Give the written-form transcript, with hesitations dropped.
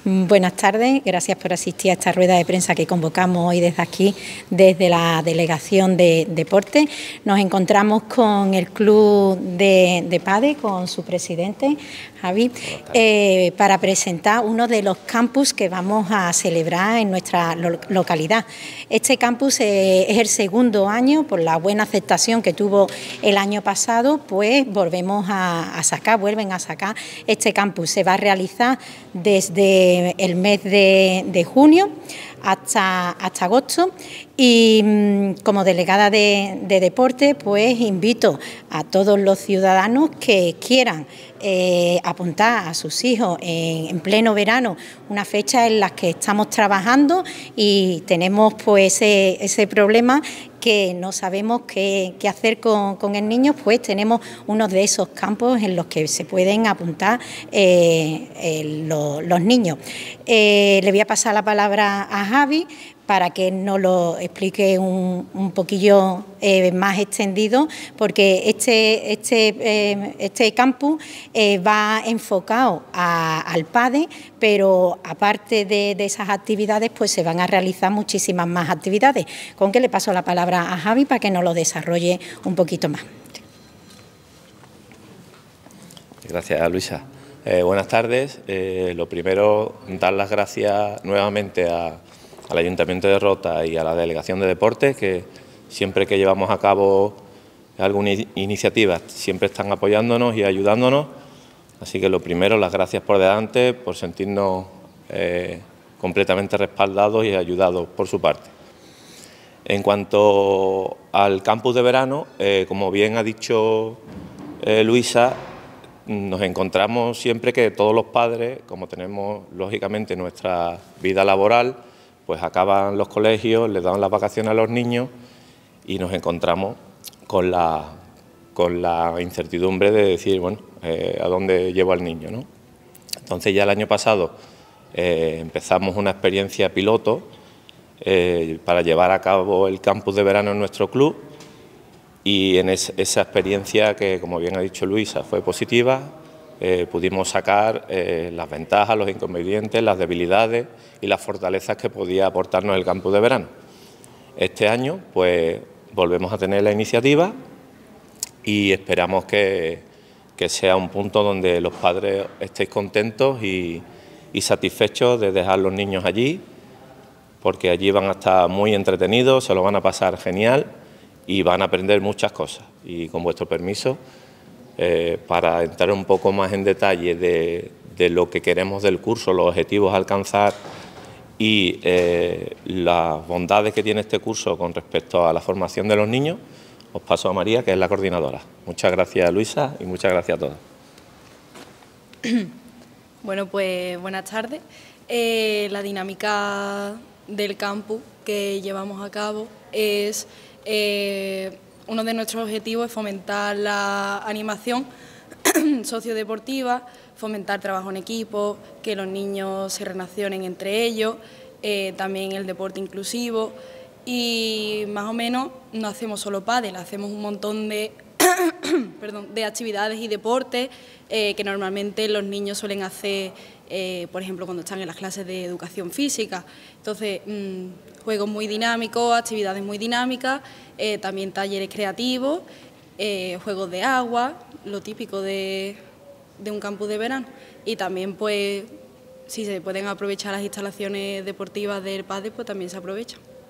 Buenas tardes, gracias por asistir a esta rueda de prensa que convocamos hoy desde aquí, desde la Delegación de Deporte. Nos encontramos con el Club de PADE, con su presidente, Javi, para presentar uno de los campus que vamos a celebrar en nuestra localidad. Este campus es el segundo año, por la buena aceptación que tuvo el año pasado, pues vuelven a sacar este campus. Se va a realizar desde el mes de junio hasta agosto y como delegada de deporte pues invito a todos los ciudadanos que quieran apuntar a sus hijos en pleno verano, una fecha en la que estamos trabajando y tenemos pues ese problema que no sabemos qué hacer con el niño, pues tenemos uno de esos campos en los que se pueden apuntar los niños. Le voy a pasar la palabra a Javi para que nos lo explique un poquillo más extendido, porque este campus va enfocado al PADE, pero aparte de esas actividades, pues se van a realizar muchísimas más actividades. Con que le paso la palabra a Javi para que nos lo desarrolle un poquito más. Gracias, Luisa. Buenas tardes. Lo primero, dar las gracias nuevamente al Ayuntamiento de Rota y a la Delegación de Deportes, que siempre que llevamos a cabo alguna iniciativa siempre están apoyándonos y ayudándonos. Así que lo primero, las gracias por delante, por sentirnos completamente respaldados y ayudados por su parte. En cuanto al campus de verano, como bien ha dicho Luisa, nos encontramos siempre que todos los padres, como tenemos lógicamente nuestra vida laboral, pues acaban los colegios, les dan las vacaciones a los niños y nos encontramos con la incertidumbre de decir, bueno, ¿a dónde llevo al niño, no? Entonces ya el año pasado empezamos una experiencia piloto para llevar a cabo el campus de verano en nuestro club y en esa experiencia que, como bien ha dicho Luisa, fue positiva. Pudimos sacar las ventajas, los inconvenientes, las debilidades y las fortalezas que podía aportarnos el campus de verano. Este año, pues, volvemos a tener la iniciativa y esperamos que sea un punto donde los padres estéis contentos y satisfechos de dejar los niños allí, porque allí van a estar muy entretenidos, se lo van a pasar genial y van a aprender muchas cosas. Y con vuestro permiso, para entrar un poco más en detalle de lo que queremos del curso, los objetivos a alcanzar y las bondades que tiene este curso con respecto a la formación de los niños, os paso a María, que es la coordinadora. Muchas gracias, Luisa, y muchas gracias a todos. Bueno, pues buenas tardes. La dinámica del campus que llevamos a cabo es... uno de nuestros objetivos es fomentar la animación sociodeportiva, fomentar trabajo en equipo, que los niños se relacionen entre ellos, también el deporte inclusivo y más o menos no hacemos solo pádel, hacemos un montón de, de actividades y deportes que normalmente los niños suelen hacer, por ejemplo, cuando están en las clases de educación física. Entonces, juegos muy dinámicos, actividades muy dinámicas, también talleres creativos, juegos de agua, lo típico de un campus de verano. Y también, pues, si se pueden aprovechar las instalaciones deportivas del PADE, pues también se aprovechan.